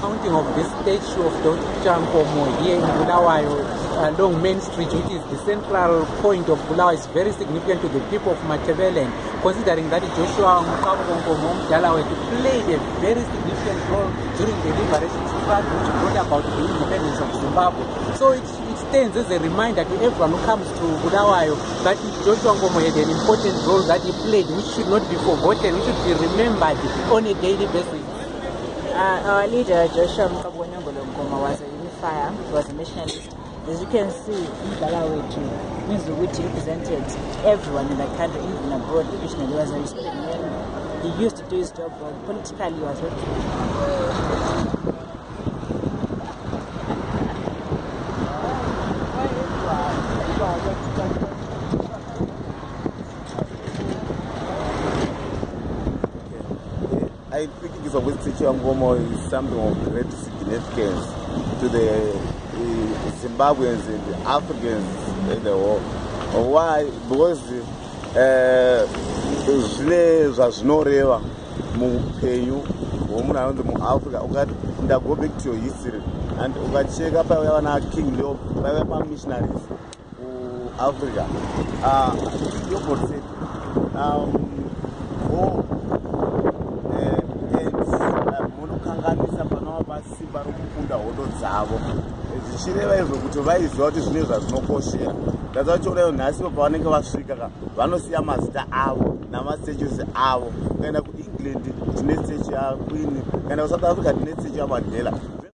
mounting of this statue of Dr. Nkomo here in Bulawayo along Main Street, which is the central point of Bulawayo, is very significant to the people of Matabeleland, considering that Joshua Nkomo Mdalawethu played a very significant role during the liberation struggle which brought about the independence of Zimbabwe. So it stands as a reminder to everyone who comes to Bulawayo that Joshua Nkomo had an important role that he played, which should not be forgotten, which should be remembered on a daily basis. Our leader, Joshua Nkomo, was a unifier, was a nationalist. As you can see, Mdalawethu means which represented everyone in the country, even abroad. Traditionally, he was a respected man. He used to do his job, but politically, he was I think it's always Statue of Nkomo is something of great significance to the Zimbabweans and the Africans in the world. Why? Because zvine zvazvinoreva muupenyu hwomunhu anonzi muAfrica. Ukati go back to your history and ukacheka paiva vana King Leop, paiva pamissionaries kuAfrica. Leopold said, munokanganisa panava pasimba rokukunda hondo dzavo zvichireva izvo kuti vaiziva kuti zvine zvazvinokoshera. Ndadzachionayo nhasi pavanenge vasvika vanosiya mazita avo namastatues avo. Ukaenda kuEngland tine statue yaQueen, ukaenda kuSouth Africa tine statue yaMandela.